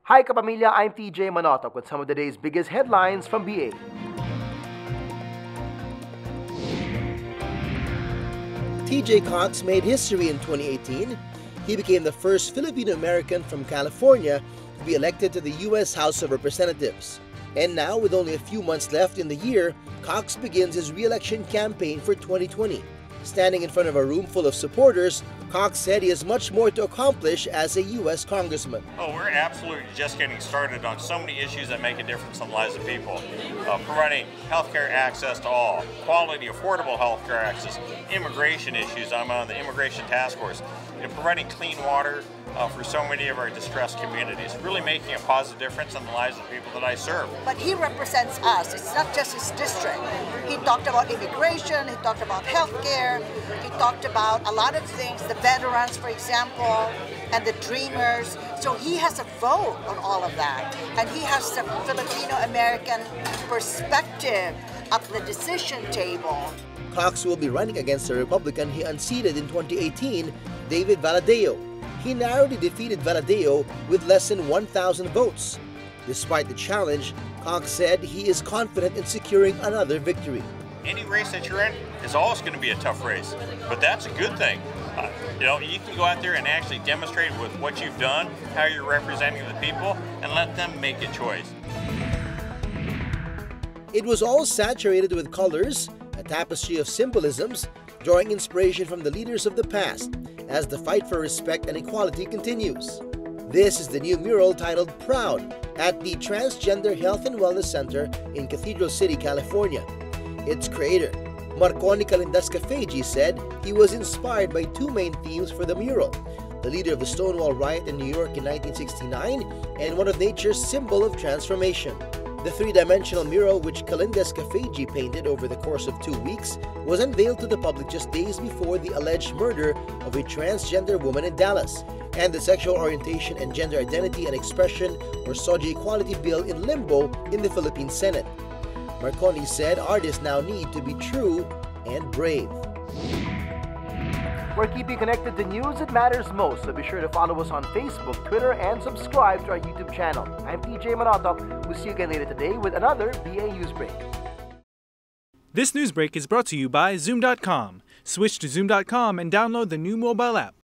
Hi kapamilya, I'm TJ Manotok with some of the day's biggest headlines from BA. TJ Cox made history in 2018. He became the first Filipino-American from California to be elected to the U.S. House of Representatives. And now, with only a few months left in the year, Cox begins his re-election campaign for 2020. Standing in front of a room full of supporters, Cox said he has much more to accomplish as a U.S. congressman. Oh, we're absolutely just getting started on so many issues that make a difference in the lives of people. Providing healthcare access to all, quality, affordable healthcare access, immigration issues. I'm on the immigration task force. Providing clean water for so many of our distressed communities. Really making a positive difference in the lives of the people that I serve. But he represents us. It's not just his district. He talked about immigration, he talked about healthcare, he talked about a lot of things, the veterans, for example, and the dreamers. So he has a vote on all of that. And he has the Filipino-American perspective at the decision table. Cox will be running against the Republican he unseated in 2018, David Valadeo. He narrowly defeated Valadeo with less than 1,000 votes. Despite the challenge, Cox said he is confident in securing another victory. Any race that you're in is always going to be a tough race, but that's a good thing. You can go out there and actually demonstrate with what you've done, how you're representing the people, and let them make a choice. It was all saturated with colors, a tapestry of symbolisms, drawing inspiration from the leaders of the past as the fight for respect and equality continues. This is the new mural titled Proud at the Transgender Health and Wellness Center in Cathedral City, California. Its creator, Marconi Calindas-Cafege, said he was inspired by two main themes for the mural: the leader of the Stonewall riot in New York in 1969 and one of nature's symbol of transformation. The three-dimensional mural, which Calindas-Cafege painted over the course of 2 weeks, was unveiled to the public just days before the alleged murder of a transgender woman in Dallas, and the Sexual Orientation and Gender Identity and Expression, or SOGI Equality Bill, in limbo in the Philippine Senate. Marconi said artists now need to be true and brave. We're keeping connected to news that matters most, so be sure to follow us on Facebook, Twitter, and subscribe to our YouTube channel. I'm TJ Manotok. We'll see you again later today with another BA Newsbreak. This Newsbreak is brought to you by Zoom.com. Switch to Zoom.com and download the new mobile app.